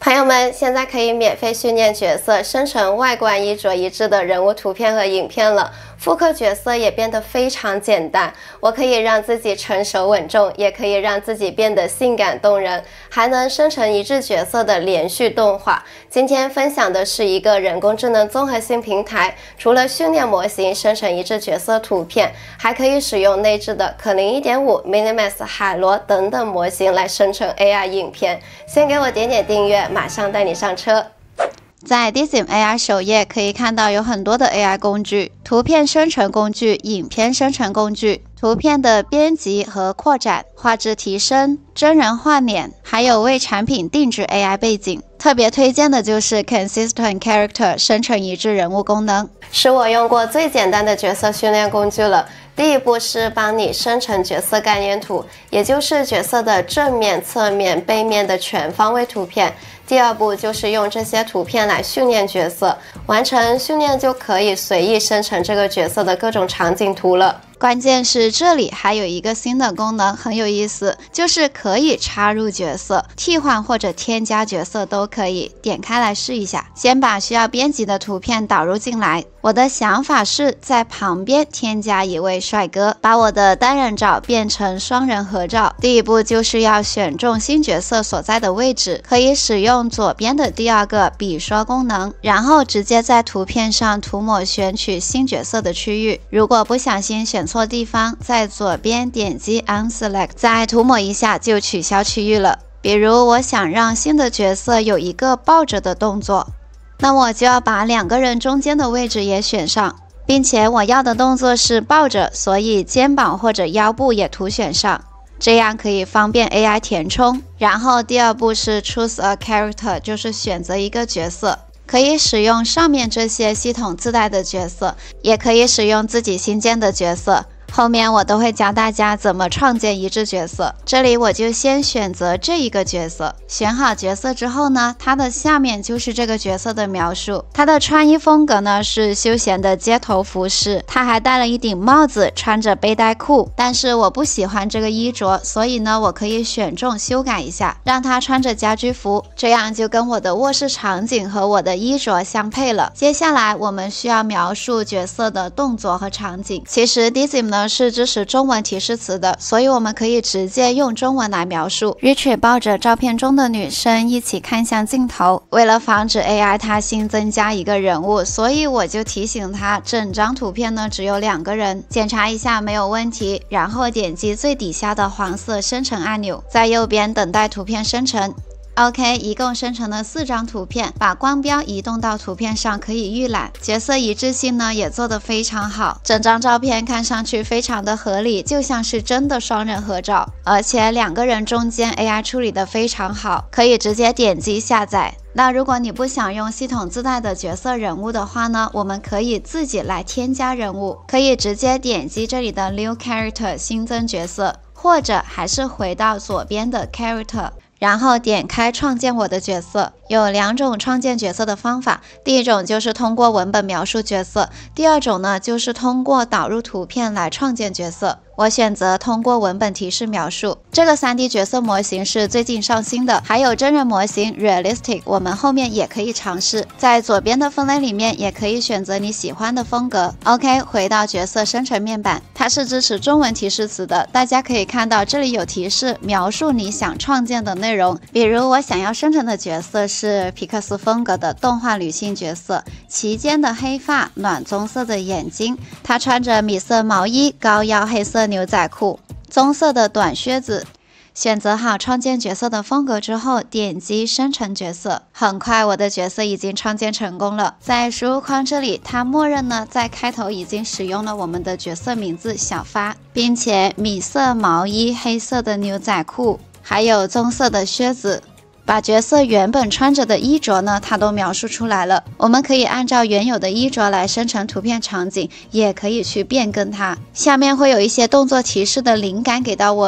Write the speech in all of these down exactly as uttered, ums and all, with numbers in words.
朋友们，现在可以免费训练角色生成外观衣着一致的人物图片和影片了，复刻角色也变得非常简单。我可以让自己成熟稳重，也可以让自己变得性感动人，还能生成一致角色的连续动画。今天分享的是一个人工智能综合性平台，除了训练模型生成一致角色图片，还可以使用内置的可灵 一点五、Minimax、海螺等等模型来生成 A I 影片。先给我点点订阅，马上带你上车。在 Dizim A I 首页可以看到有很多的 A I 工具，图片生成工具、影片生成工具、图片的编辑和扩展、画质提升、真人画脸，还有为产品定制 A I 背景。特别推荐的就是 Consistent Character 生成一致人物功能，是我用过最简单的角色训练工具了。第一步是帮你生成角色概念图，也就是角色的正面、侧面、背面的全方位图片。第二步就是用这些图片来训练角色，完成训练就可以随意生成这个角色的各种场景图了。关键是这里还有一个新的功能很有意思，就是可以插入角色，替换或者添加角色都可以。点开来试一下，先把需要编辑的图片导入进来。我的想法是在旁边添加一位帅哥，把我的单人照变成双人合照。第一步就是要选中新角色所在的位置，可以使用左边的第二个笔刷功能，然后直接在图片上涂抹选取新角色的区域。如果不小心选错地方，在左边点击 Unselect， 再涂抹一下就取消区域了。比如我想让新的角色有一个抱着的动作，那我就要把两个人中间的位置也选上，并且我要的动作是抱着，所以肩膀或者腰部也涂选上，这样可以方便 A I 填充。然后第二步是 Choose a Character， 就是选择一个角色。可以使用上面这些系统自带的角色，也可以使用自己新建的角色。后面我都会教大家怎么创建一致角色。这里我就先选择这一个角色，选好角色之后呢，它的下面就是这个角色的描述。它的穿衣风格呢是休闲的街头服饰，它还戴了一顶帽子，穿着背带裤。但是我不喜欢这个衣着，所以呢，我可以选中修改一下，让它穿着家居服，这样就跟我的卧室场景和我的衣着相配了。接下来我们需要描述角色的动作和场景。其实 Dizim 呢是支持中文提示词的，所以我们可以直接用中文来描述。Richie 抱着照片中的女生一起看向镜头。为了防止 A I 它新增加一个人物，所以我就提醒它整张图片呢只有两个人，检查一下没有问题，然后点击最底下的黄色生成按钮，在右边等待图片生成。OK， 一共生成了四张图片，把光标移动到图片上可以预览。角色一致性呢也做得非常好，整张照片看上去非常的合理，就像是真的双人合照，而且两个人中间 A I 处理得非常好，可以直接点击下载。那如果你不想用系统自带的角色人物的话呢，我们可以自己来添加人物，可以直接点击这里的 New Character 新增角色，或者还是回到左边的 Character，然后点开创建我的角色。有两种创建角色的方法，第一种就是通过文本描述角色，第二种呢就是通过导入图片来创建角色。我选择通过文本提示描述。这个 三 D 角色模型是最近上新的，还有真人模型 Realistic， 我们后面也可以尝试。在左边的分类里面也可以选择你喜欢的风格。 OK， 回到角色生成面板，它是支持中文提示词的，大家可以看到这里有提示描述你想创建的内容。比如我想要生成的角色是皮克斯风格的动画女性角色，齐肩的黑发，暖棕色的眼睛，她穿着米色毛衣，高腰黑色牛仔裤，棕色的短靴子。选择好创建角色的风格之后，点击生成角色。很快我的角色已经创建成功了。在输入框这里，它默认呢在开头已经使用了我们的角色名字小发，并且米色毛衣、黑色的牛仔裤，还有棕色的靴子。把角色原本穿着的衣着呢，它都描述出来了。我们可以按照原有的衣着来生成图片场景，也可以去变更它。下面会有一些动作提示的灵感给到我们，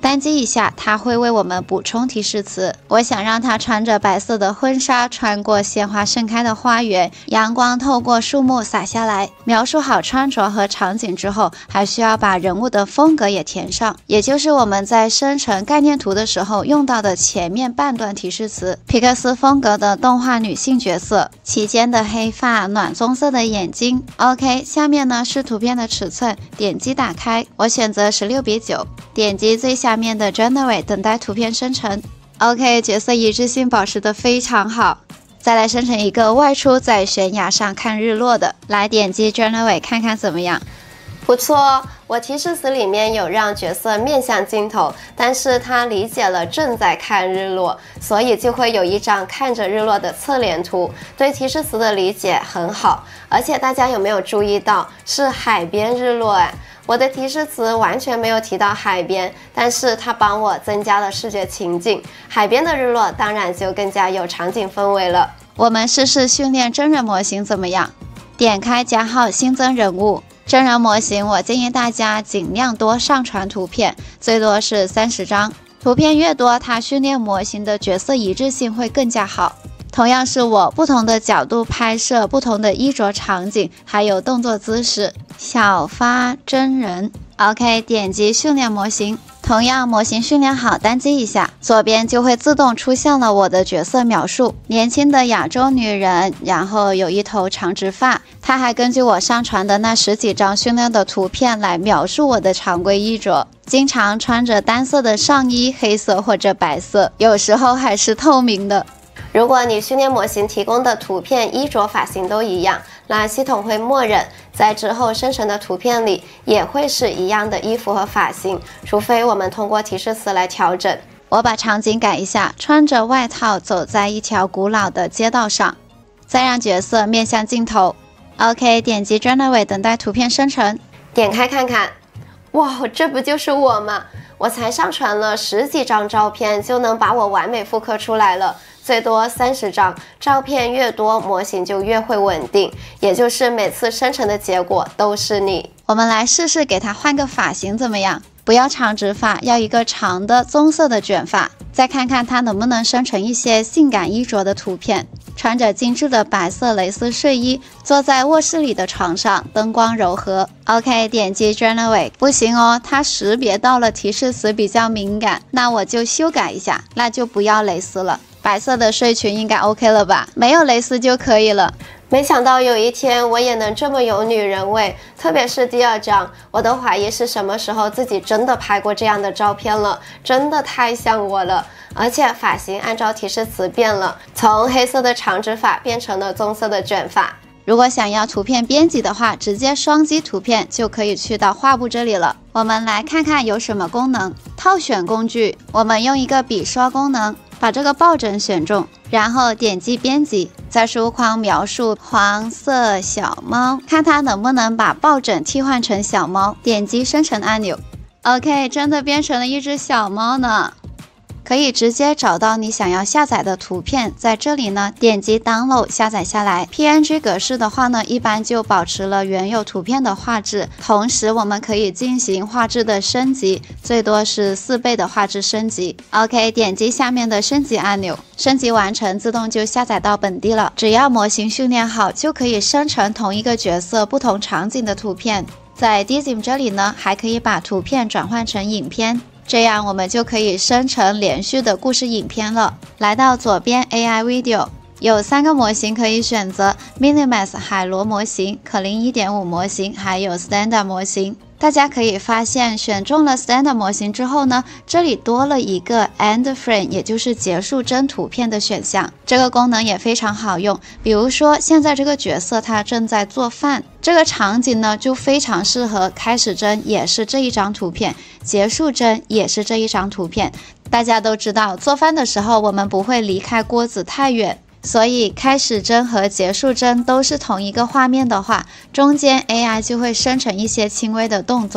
单击一下，它会为我们补充提示词。我想让他穿着白色的婚纱，穿过鲜花盛开的花园，阳光透过树木洒下来。描述好穿着和场景之后，还需要把人物的风格也填上，也就是我们在生成概念图的时候用到的前面半段提示词。皮克斯风格的动画女性角色，齐肩的黑发，暖棕色的眼睛。 OK， 下面呢是图片的尺寸，点击打开，我选择十六比九，点击最下面的 Generate 等待图片生成。 OK， 角色一致性保持得非常好。再来生成一个外出在悬崖上看日落的，来点击 Generate 看看怎么样。 不错哦，我提示词里面有让角色面向镜头，但是他理解了正在看日落，所以就会有一张看着日落的侧脸图。对提示词的理解很好，而且大家有没有注意到是海边日落哎？我的提示词完全没有提到海边，但是它帮我增加了视觉情境，海边的日落当然就更加有场景氛围了。 我们试试训练真人模型怎么样？点开加号新增人物。真人模型，我建议大家尽量多上传图片，最多是三十张。图片越多，它训练模型的角色一致性会更加好。同样是我不同的角度拍摄，不同的衣着场景，还有动作姿势。小发真人 ，OK， 点击训练模型。同样，模型训练好，单击一下，左边就会自动出现了我的角色描述。年轻的亚洲女人，然后有一头长直发。它还根据我上传的那十几张训练的图片来描述我的常规衣着，经常穿着单色的上衣，黑色或者白色，有时候还是透明的。 如果你训练模型提供的图片、衣着、发型都一样，那系统会默认在之后生成的图片里也会是一样的衣服和发型，除非我们通过提示词来调整。 我把场景改一下，穿着外套走在一条古老的街道上，再让角色面向镜头。OK， 点击 Generate 等待图片生成， 点开看看，哇，这不就是我吗？我才上传了十几张照片就能把我完美复刻出来了。最多三十张，照片越多，模型就越会稳定，也就是每次生成的结果都是你。 我们来试试给它换个发型怎么样？不要长直发，要一个长的棕色的卷发。再看看它能不能生成一些性感衣着的图片。穿着精致的白色蕾丝睡衣，坐在卧室里的床上，灯光柔和。OK， 点击 Generate， 不行哦，它识别到了提示词比较敏感，那我就修改一下，那就不要蕾丝了。白色的睡裙应该 OK 了吧？没有蕾丝就可以了。 没想到有一天我也能这么有女人味，特别是第二张，我都怀疑是什么时候自己真的拍过这样的照片了，真的太像我了。而且发型按照提示词变了，从黑色的长直发变成了棕色的卷发。 如果想要图片编辑的话，直接双击图片就可以去到画布这里了。我们来看看有什么功能。套选工具，我们用一个笔刷功能，把这个抱枕选中，然后点击编辑，在输入框描述黄色小猫，看它能不能把抱枕替换成小猫，点击生成按钮。OK， 真的变成了一只小猫呢。可以直接找到你想要下载的图片，在这里呢点击 download 下载下来。 P N G 格式的话呢，一般就保持了原有图片的画质，同时我们可以进行画质的升级，最多是四倍的画质升级。 OK， 点击下面的升级按钮，升级完成，自动就下载到本地了。只要模型训练好，就可以生成同一个角色不同场景的图片。在 Dizim 这里呢，还可以把图片转换成影片，这样我们就可以生成连续的故事影片了。来到左边 A I Video， 有三个模型可以选择 Minimax 海螺模型、可伶 一点五 模型，还有 Standard 模型。大家可以发现，选中了 Standard 模型之后呢，这里多了一个 End Frame， 也就是结束帧图片的选项。这个功能也非常好用，比如说现在这个角色他正在做饭，这个场景呢就非常适合开始帧也是这一张图片，结束帧也是这一张图片。大家都知道，做饭的时候我们不会离开锅子太远，所以开始帧和结束帧都是同一个画面的话，中间 A I 就会生成一些轻微的动作。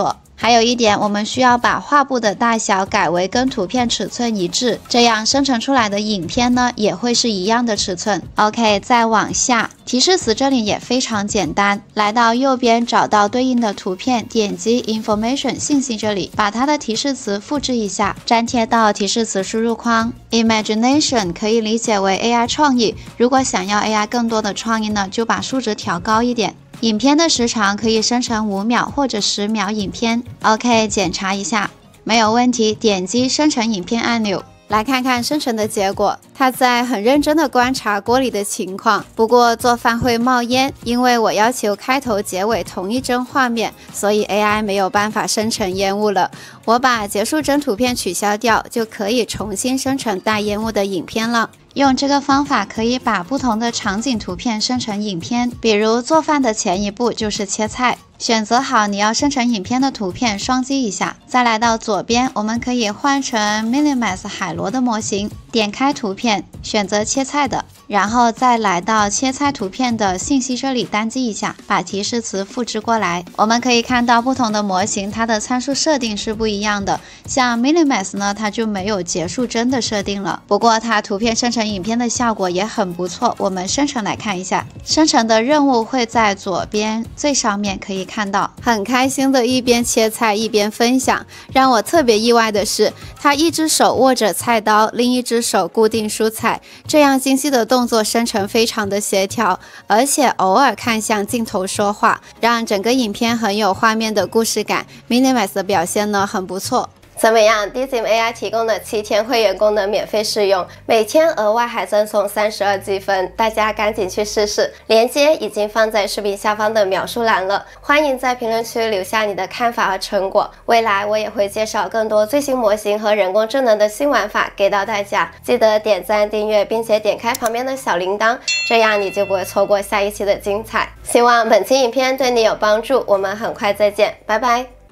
还有一点，我们需要把画布的大小改为跟图片尺寸一致，这样生成出来的影片呢也会是一样的尺寸。OK， 再往下，提示词这里也非常简单，来到右边找到对应的图片，点击 Information 信息这里，把它的提示词复制一下，粘贴到提示词输入框。Imagination 可以理解为 A I 创意，如果想要 A I 更多的创意呢，就把数值调高一点。影片的时长可以生成五秒或者十秒影片。OK， 检查一下，没有问题，点击生成影片按钮。来看看生成的结果，他在很认真的观察锅里的情况，不过做饭会冒烟，因为我要求开头结尾同一帧画面，所以 A I 没有办法生成烟雾了。我把结束帧图片取消掉，就可以重新生成带烟雾的影片了。用这个方法可以把不同的场景图片生成影片，比如做饭的前一步就是切菜。选择好你要生成影片的图片，双击一下，再来到左边，我们可以换成 Minimax 海螺的模型，点开图片，选择切菜的，然后再来到切菜图片的信息这里单击一下，把提示词复制过来。我们可以看到不同的模型，它的参数设定是不一样的。像 Minimax 呢，它就没有结束帧的设定了，不过它图片生成影片的效果也很不错。我们生成来看一下，生成的任务会在左边最上面可以看到，很开心的一边切菜一边分享。让我特别意外的是，他一只手握着菜刀，另一只手固定蔬菜，这样精细的动作生成非常的协调，而且偶尔看向镜头说话，让整个影片很有画面的故事感。Minimax 的表现呢很不错。 怎么样 ？Dizim A I 提供的七天会员功能免费试用，每天额外还赠送三十二积分，大家赶紧去试试。链接已经放在视频下方的描述栏了，欢迎在评论区留下你的看法和成果。未来我也会介绍更多最新模型和人工智能的新玩法给到大家，记得点赞、订阅，并且点开旁边的小铃铛，这样你就不会错过下一期的精彩。希望本期影片对你有帮助，我们很快再见，拜拜。